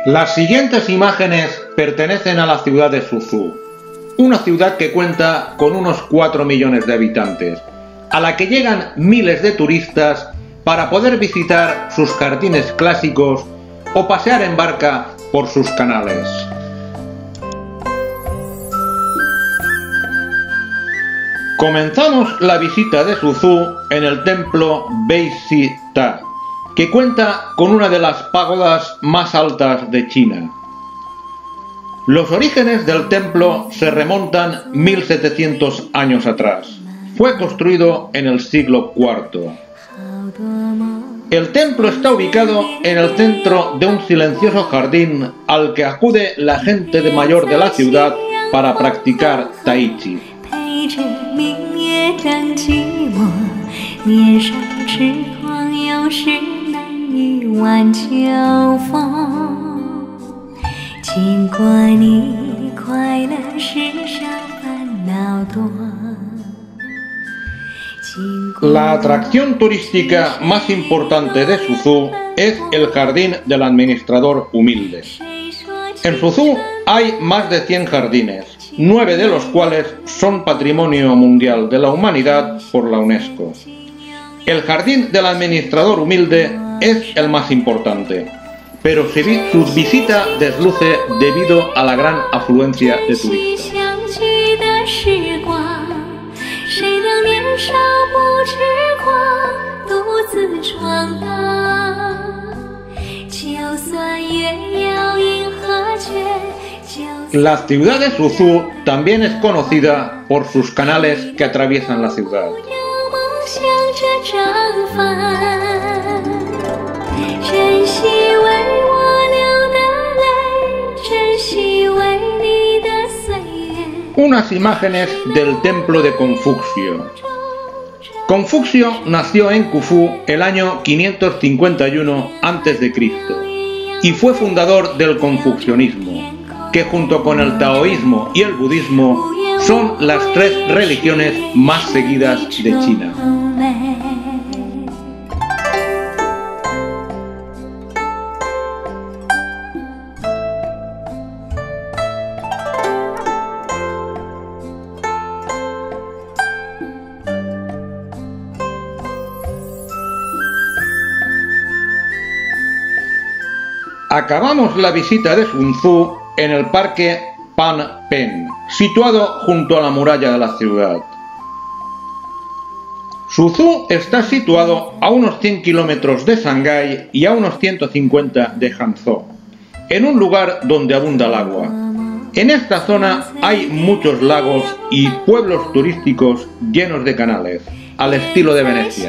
Las siguientes imágenes pertenecen a la ciudad de Suzhou, una ciudad que cuenta con unos 4 millones de habitantes, a la que llegan miles de turistas para poder visitar sus jardines clásicos o pasear en barca por sus canales. Comenzamos la visita de Suzhou en el templo Beisi-Ta, que cuenta con una de las pagodas más altas de China. Los orígenes del templo se remontan 1700 años atrás. Fue construido en el siglo IV. El templo está ubicado en el centro de un silencioso jardín al que acude la gente de mayor de la ciudad para practicar Tai Chi. La atracción turística más importante de Suzhou es el Jardín del Administrador Humilde. En Suzhou hay más de 100 jardines, 9 de los cuales son Patrimonio Mundial de la Humanidad por la UNESCO. El Jardín del Administrador Humilde es el más importante, pero su visita desluce debido a la gran afluencia de turistas. La ciudad de Suzhou también es conocida por sus canales que atraviesan la ciudad. Unas imágenes del templo de Confucio. Confucio nació en Qufu el año 551 a.C. y fue fundador del confucianismo, que junto con el taoísmo y el budismo son las 3 religiones más seguidas de China. Acabamos la visita de Suzhou en el parque Panpen, situado junto a la muralla de la ciudad. Suzhou está situado a unos 100 kilómetros de Shanghái y a unos 150 de Hangzhou, en un lugar donde abunda el agua. En esta zona hay muchos lagos y pueblos turísticos llenos de canales, al estilo de Venecia.